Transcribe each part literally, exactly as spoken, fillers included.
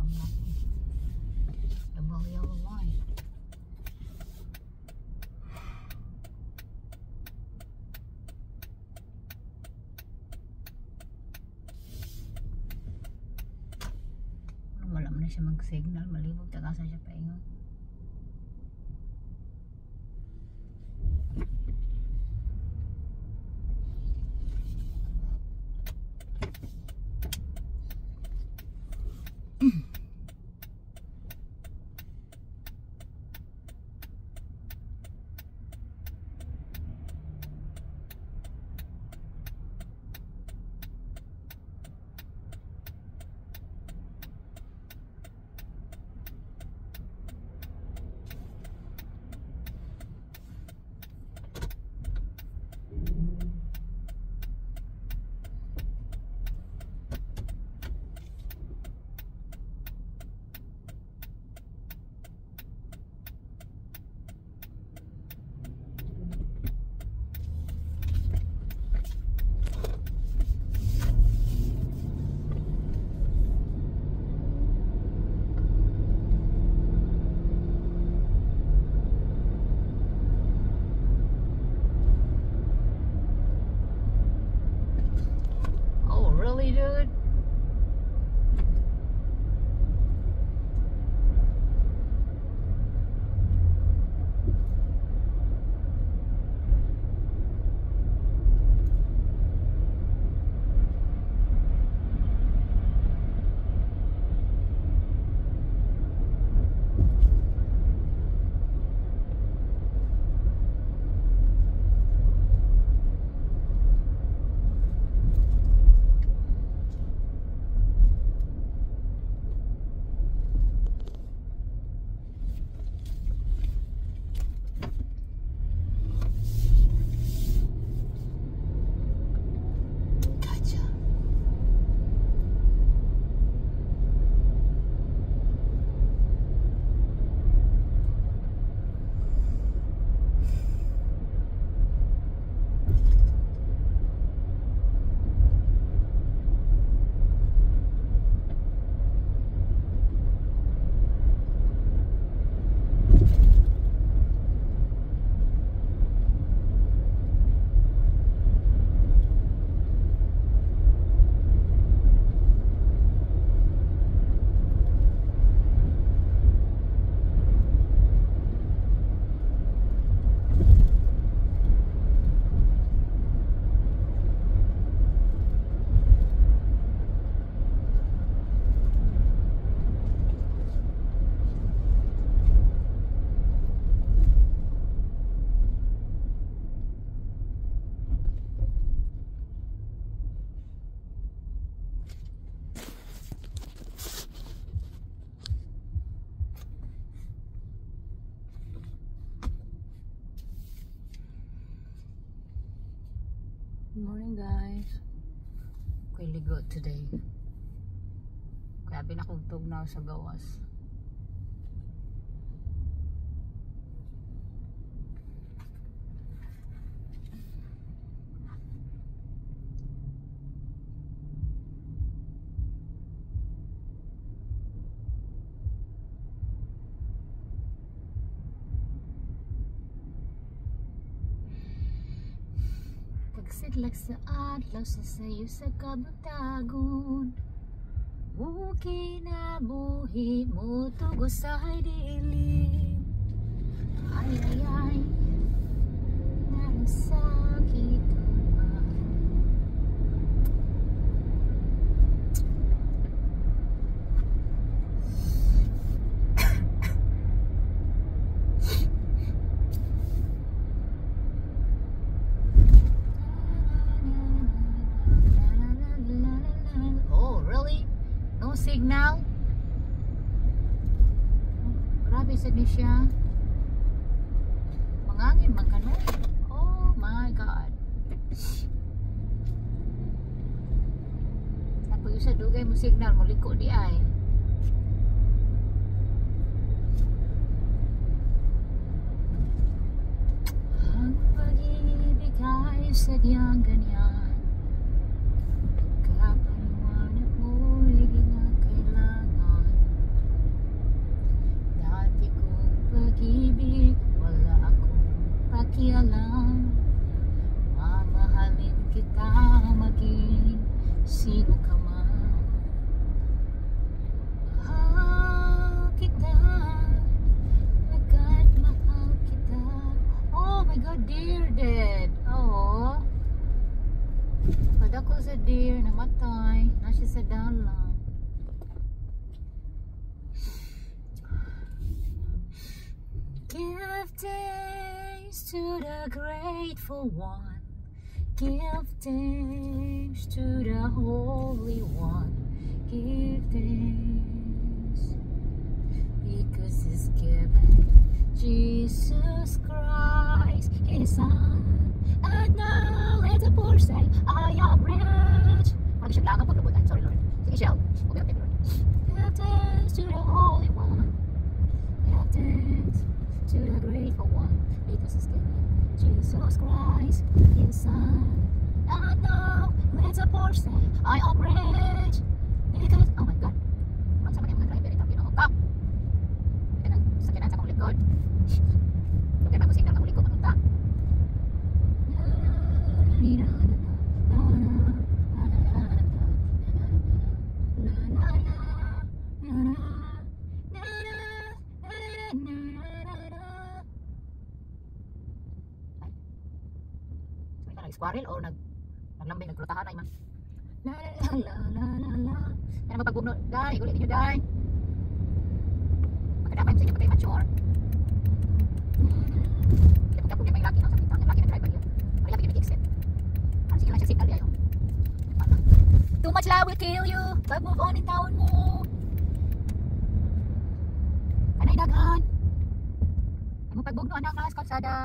I'm not the yellow line. Wala mo na siya mag-signal, malibog tagasa siya paingon. Dude. Good morning guys. Ako'y ligo today. Kaya pinakugtog na sa gawas. Sidlak sa adlaw sa sayo sa kabutagon, muki na buhi mo tugo sa dilim. Ay ay ay narasakit man. Signal. Grabe sa ni siya. Mangangin man kanon. Oh my god. Tapos sa dugay mo signal mo liko di ay. Ang pag-ibig ay sadyang ganyan. Kapaliwanag mo'y di na kailangan. dear namatay, na siya sa dalan. Give thanks to the grateful one. Give thanks to the Holy One. Give thanks because He's given Jesus Christ, His Son. And now let the poor say, I am rich. Ano siya lang ang paglubutan? Sorry Lord. Sige siya. Okay, okay Lord. Give thanks to the Holy One. Give thanks to the grateful one, because He's given Jesus Christ, His Son. And now let the poor say, I am rich. Because, oh my God, wala sa mga driver itong pinahukap. Kaya nang sakinan sa kong likod. Okay, bago signal kong likod, manunta. Nag-squarrel o nag naglambing, nagklutahan ay man. La la la la la la. Yan ang mapagbugno. Day, ulit ninyo day. Magkadapay mo sa inyo pagkay mature. Hindi po kapag may laki ang sakit. Ang laki na driver yun. Mariya bigyan mag-exit. Ano sige lang siya signal yayo. Too much love will kill you. Pag-move on in taon mo. Kanay dagan. Ang mapagbugno anak na sa kalsada.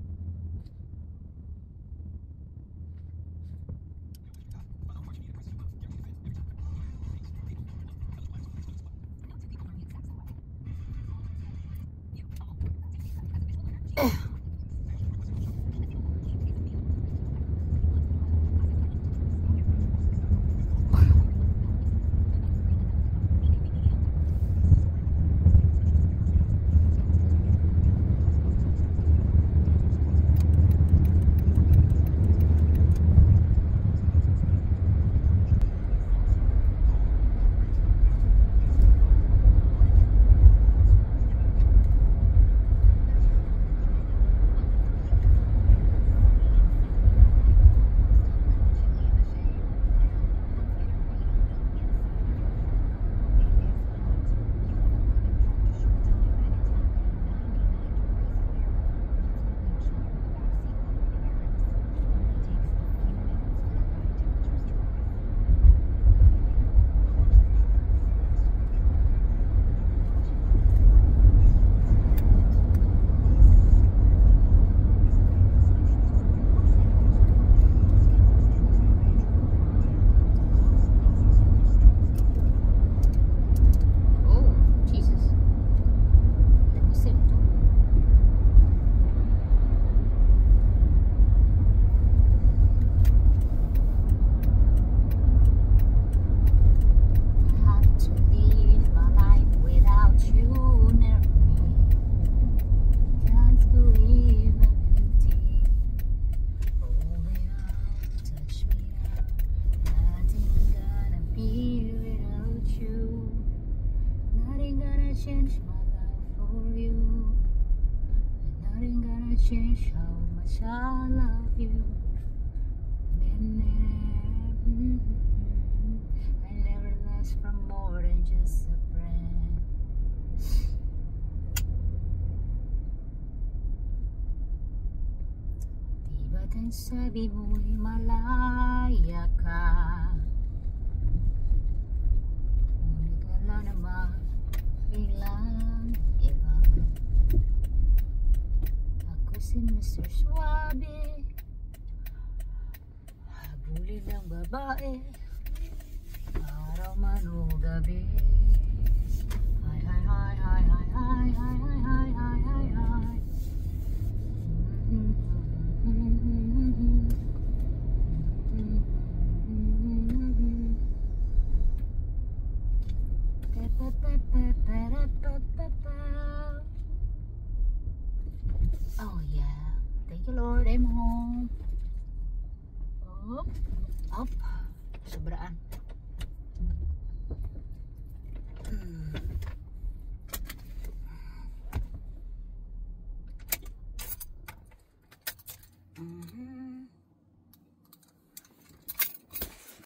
Change my life for you, and nothing gonna change how much I love you. I never last for more than just a friend. Di ba't ang sabi mo'y malaya ka? Ngunit wala naman bilang iba. Ako si Mister Suabe, habulin ng babae, araw man o gabi. Hi, hi, hi, hi, hi, hi, hi, hi, hi, hi, hi, hi. Oh yeah, thank you Lord, I'm home. Up, up, sobraan.